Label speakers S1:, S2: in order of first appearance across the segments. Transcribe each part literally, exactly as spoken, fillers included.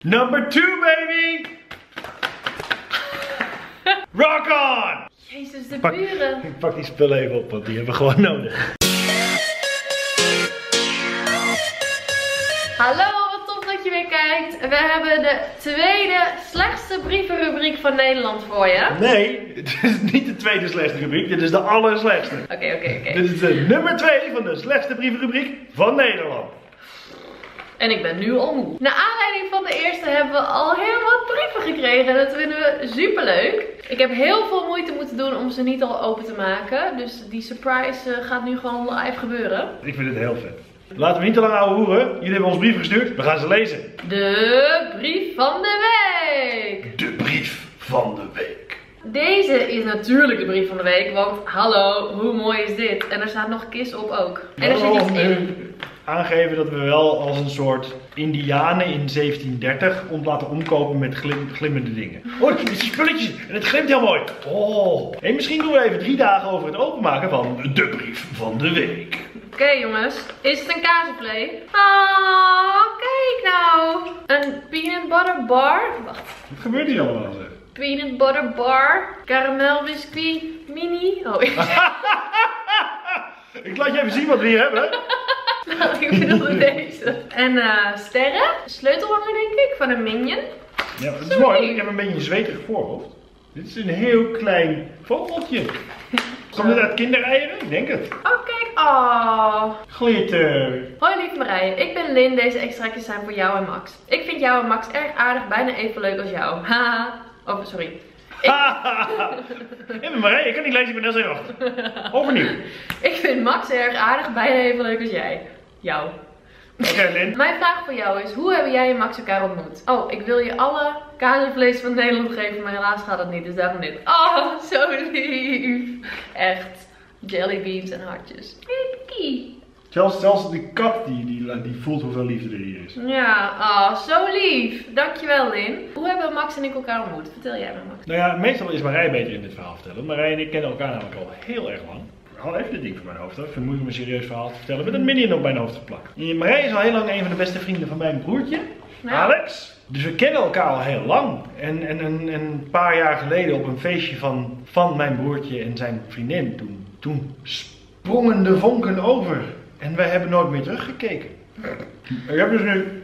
S1: Number two, baby! Rock on!
S2: Jezus, de
S1: Pak,
S2: buren.
S1: ik pak die spullen even op, want die hebben we gewoon nodig.
S2: Hallo, wat tof dat je weer kijkt. We hebben de tweede slechtste brievenrubriek van Nederland voor je.
S1: Nee, het is niet de tweede slechtste rubriek, dit is de allerslechtste.
S2: Oké, oké, oké.
S1: Dit is de nummer twee van de slechtste brievenrubriek van Nederland.
S2: En ik ben nu al moe. Naar aanleiding van de eerste hebben we al heel wat brieven gekregen. En dat vinden we super leuk. Ik heb heel veel moeite moeten doen om ze niet al open te maken. Dus die surprise uh, gaat nu gewoon live gebeuren.
S1: Ik vind het heel vet. Laten we niet te lang ouwe hoeren. Jullie hebben ons brieven gestuurd. We gaan ze lezen.
S2: De brief van de week.
S1: De brief van de week.
S2: Deze is natuurlijk de brief van de week. Want hallo, hoe mooi is dit? En er staat nog Kiss op ook. En er zit iets in.
S1: Aangeven dat we wel als een soort Indianen in zeventien dertig ons laten omkopen met glim, glimmende dingen. Oh, het is spulletjes en het glimt heel mooi. Oh. Hey, misschien doen we even drie dagen over het openmaken van de brief van de week.
S2: Oké okay, jongens, is het een kazenvlee? Ah, kijk nou. Een peanut butter bar. Wacht.
S1: Wat gebeurt hier allemaal zeg?
S2: Peanut butter bar. Caramel biscuit mini. Oh,
S1: ik laat je even zien wat we hier hebben.
S2: Nou, ik bedoel deze. En uh, sterren. Sleutelhanger denk ik, van een Minion.
S1: Ja, dat is mooi. Ik heb een beetje een zweterig voorhoofd. Dit is een heel klein vogeltje. Komt dit uit kindereieren? Ik denk het.
S2: Oh, kijk. Oh.
S1: Glitter.
S2: Hoi lieve Marije, ik ben Lin. Deze extraatjes zijn voor jou en Max. Ik vind jou en Max erg aardig, bijna even leuk als jou. Haha. Oh, sorry. Ik...
S1: Ik ben Marije, ik kan niet lezen, ik ben net zenuwachtig. Overnieuw.
S2: Ik vind Max erg aardig, bijna even leuk als jij. Jou.
S1: Oké, okay, Lin.
S2: Mijn vraag voor jou is, hoe hebben jij en Max elkaar ontmoet? Oh, ik wil je alle kazenvlees van Nederland geven, maar helaas gaat het niet, dus daarom dit. Oh, zo lief. Echt. Jellybeans en hartjes. Kiki.
S1: Zelfs, zelfs die kat die, die, die voelt hoeveel liefde er hier is.
S2: Ja, oh, zo lief. Dankjewel, Lin. Hoe hebben Max en ik elkaar ontmoet? Vertel jij me, Max.
S1: Nou ja, meestal is Marije beter in dit verhaal vertellen. Marije en ik kennen elkaar namelijk al heel erg lang. Haal even dit ding van mijn hoofd af. Ik vind het moeilijk om een serieus verhaal te vertellen met een minion op mijn hoofd geplakt. Marije is al heel lang een van de beste vrienden van mijn broertje, nou. Alex. Dus we kennen elkaar al heel lang. En, en, en, en een paar jaar geleden op een feestje van, van mijn broertje en zijn vriendin, toen, toen sprongen de vonken over. En wij hebben nooit meer teruggekeken. Ik heb dus nu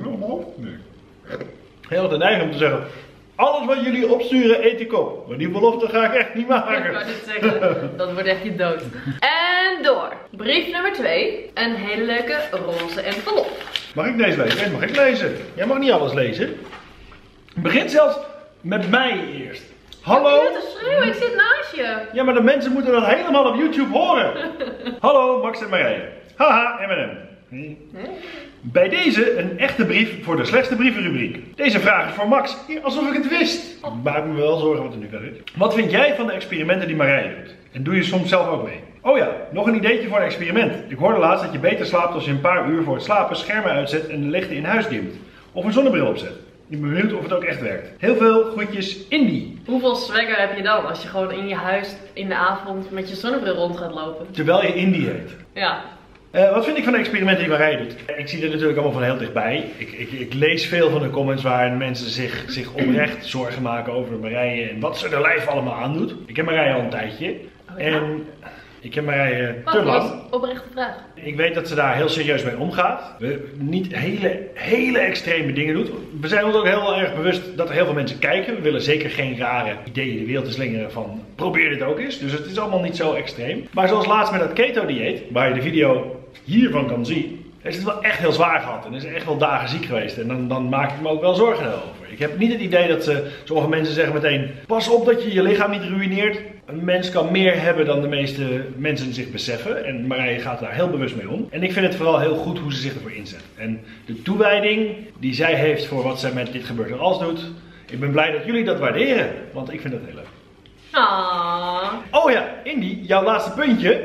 S1: heel de neiging om te zeggen, alles wat jullie opsturen eet ik op. Maar die belofte ga ik echt niet maken.
S2: Ik wou dit zeggen, dat wordt echt je dood. En door. Brief nummer twee. Een hele leuke roze envelop.
S1: Mag ik deze lezen? Mag ik lezen? Jij mag niet alles lezen. Het begint zelfs met mij eerst. Hallo?
S2: Ik zit te schreeuwen, ik zit naast je.
S1: Ja, maar de mensen moeten dat helemaal op YouTube horen. Hallo, Max en Marije. Haha, M en M. Nee. Bij deze een echte brief voor de slechtste brievenrubriek. Deze vraag is voor Max, alsof ik het wist. Ik maak me wel zorgen wat er nu verder is. Wat vind jij van de experimenten die Marije doet? En doe je soms zelf ook mee? Oh ja, nog een ideetje voor een experiment. Ik hoorde laatst dat je beter slaapt als je een paar uur voor het slapen schermen uitzet en de lichten in huis dimt. Of een zonnebril opzet. Ik ben benieuwd of het ook echt werkt. Heel veel groetjes, Indy.
S2: Hoeveel swagger heb je dan als je gewoon in je huis in de avond met je zonnebril rond gaat lopen?
S1: Terwijl je Indy heet.
S2: Ja.
S1: Uh, wat vind ik van de experimenten die Marije doet? Ik zie er natuurlijk allemaal van heel dichtbij. Ik, ik, ik lees veel van de comments waarin mensen zich, zich oprecht zorgen maken over Marije en wat ze er lijf allemaal aandoet. Ik ken Marije al een tijdje. Oh, ja. En ik ken Marije te lang.
S2: Wat was oprechte vraag?
S1: Ik weet dat ze daar heel serieus mee omgaat. We niet hele, hele extreme dingen doet. We zijn ons ook heel erg bewust dat er heel veel mensen kijken. We willen zeker geen rare ideeën de wereld te slingeren van probeer dit ook eens. Dus het is allemaal niet zo extreem. Maar zoals laatst met dat keto dieet, waar je de video hiervan kan zien, heeft het wel echt heel zwaar gehad en is echt wel dagen ziek geweest. En dan, dan maak ik me ook wel zorgen over. Ik heb niet het idee dat ze, sommige mensen zeggen meteen, pas op dat je je lichaam niet ruïneert. Een mens kan meer hebben dan de meeste mensen zich beseffen. En Marije gaat daar heel bewust mee om. En ik vind het vooral heel goed hoe ze zich ervoor inzet. En de toewijding die zij heeft voor wat zij met dit gebeurt er als doet. Ik ben blij dat jullie dat waarderen, want ik vind dat heel leuk.
S2: Aww.
S1: Oh ja, Indy, jouw laatste puntje.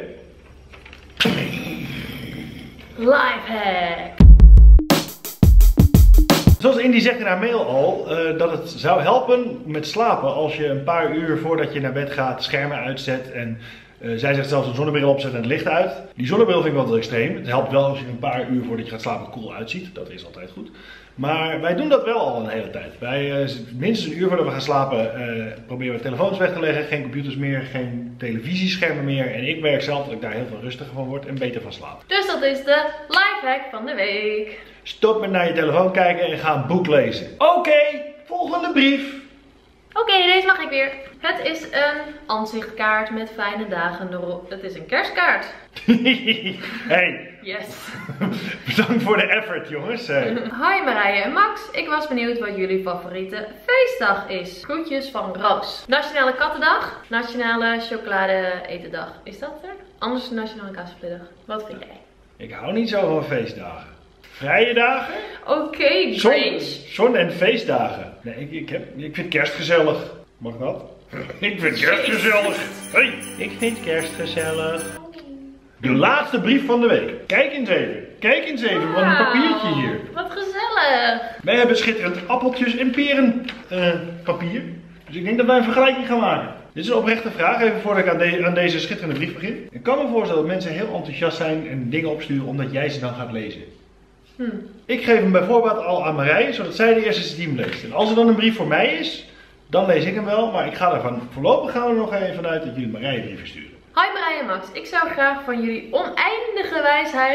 S2: Lifehack.
S1: Zoals Indy zegt in haar mail al, uh, dat het zou helpen met slapen als je een paar uur voordat je naar bed gaat schermen uitzet. En uh, zij zegt zelfs een zonnebril opzet en het licht uit. Die zonnebril vind ik wel heel extreem. Het helpt wel als je een paar uur voordat je gaat slapen cool uitziet. Dat is altijd goed. Maar wij doen dat wel al een hele tijd. Wij, uh, minstens een uur voordat we gaan slapen, uh, proberen we telefoons weg te leggen. Geen computers meer, geen televisieschermen meer. En ik merk zelf dat ik daar heel veel rustiger van word en beter van slaap.
S2: Dus dat is de lifehack van de week.
S1: Stop met naar je telefoon kijken en ga een boek lezen. Oké, okay, volgende brief.
S2: Oké, okay, deze mag ik weer. Het is een aanzichtkaart met fijne dagen erop. Het is een kerstkaart.
S1: Hey.
S2: Yes.
S1: Bedankt voor de effort, jongens. Hey.
S2: Hi Marije en Max. Ik was benieuwd wat jullie favoriete feestdag is. Groetjes van Roos. Nationale Kattendag. Nationale Chocolade-etendag. Is dat er? Anders Nationale Kaasvledag. Wat vind jij?
S1: Ik hou niet zo van feestdagen. Vrije dagen?
S2: Oké, okay, Grinch.
S1: Zon- en feestdagen. Nee, ik, ik, heb, ik vind kerst gezellig. Mag dat? Ik vind kerst gezellig. Hey, ik vind kerst gezellig. De laatste brief van de week. Kijk eens even. Kijk eens even. Wow, wat een papiertje hier.
S2: Wat gezellig.
S1: Wij hebben schitterend appeltjes en peren uh, papier. Dus ik denk dat wij een vergelijking gaan maken. Dit is een oprechte vraag, even voordat ik aan, de, aan deze schitterende brief begin. Ik kan me voorstellen dat mensen heel enthousiast zijn en dingen opsturen omdat jij ze dan gaat lezen. Hm. Ik geef hem bijvoorbeeld al aan Marije, zodat zij de eerste stiem leest. En als er dan een brief voor mij is, dan lees ik hem wel. Maar ik ga ervan, voorlopig gaan we er nog even vanuit dat jullie Marije brieven sturen.
S2: Hi Marije en Max, ik zou graag van jullie oneindige wijsheid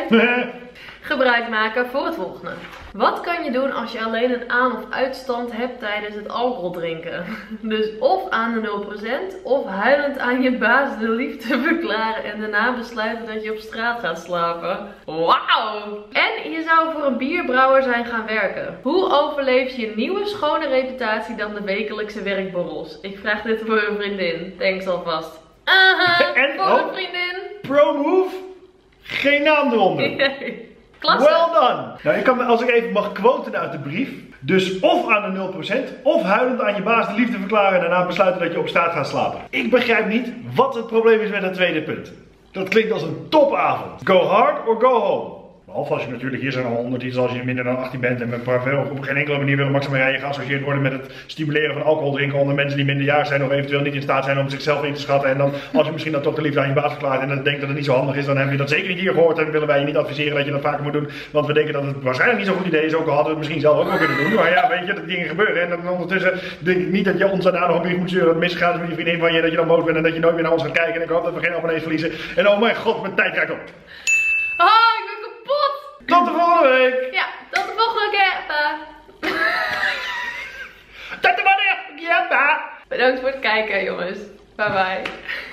S2: gebruik maken voor het volgende. Wat kan je doen als je alleen een aan- of uitstand hebt tijdens het alcohol drinken? Dus of aan de nul procent of huilend aan je baas de liefde verklaren en daarna besluiten dat je op straat gaat slapen. Wauw! En je zou voor een bierbrouwer zijn gaan werken. Hoe overleef je nieuwe schone reputatie dan de wekelijkse werkborrels? Ik vraag dit voor een vriendin. Thanks alvast. Aha, en voor oh, een vriendin.
S1: Pro move. Geen naam eronder.
S2: Klasse.
S1: Well done. Nou, ik kan, als ik even mag quoten uit de brief. Dus of aan de nul procent, of huilend aan je baas de liefde verklaren en daarna besluiten dat je op straat gaat slapen. Ik begrijp niet wat het probleem is met het tweede punt. Dat klinkt als een topavond. Go hard or go home. Behalve als je natuurlijk, hier zijn al ondertitels als je minder dan achttien bent en met op geen enkele manier willen Max en Marije geassocieerd worden met het stimuleren van alcohol drinken onder mensen die minderjarig zijn of eventueel niet in staat zijn om zichzelf in te schatten. En dan als je misschien dan toch de liefde aan je baas verklaart en dan denkt dat het niet zo handig is, dan heb je dat zeker niet hier gehoord en willen wij je niet adviseren dat je dat vaker moet doen. Want we denken dat het waarschijnlijk niet zo'n goed idee is, ook al hadden we het misschien zelf ook wel kunnen doen. Maar ja, weet je, dat dingen gebeuren. En dan ondertussen denk ik niet dat je ons daarna nog een brief moet sturen dat het misgaat is met die vriendin van je, dat je dan boos bent en dat je nooit meer naar ons gaat kijken. En ik hoop dat we geen abonnees verliezen. En oh mijn god, mijn tijd raakt op.
S2: Ah, oh, ik ben kapot!
S1: Tot de volgende week!
S2: Ja, tot de volgende keer!
S1: Tot de volgende keer!
S2: Bedankt voor het kijken, jongens. Bye bye.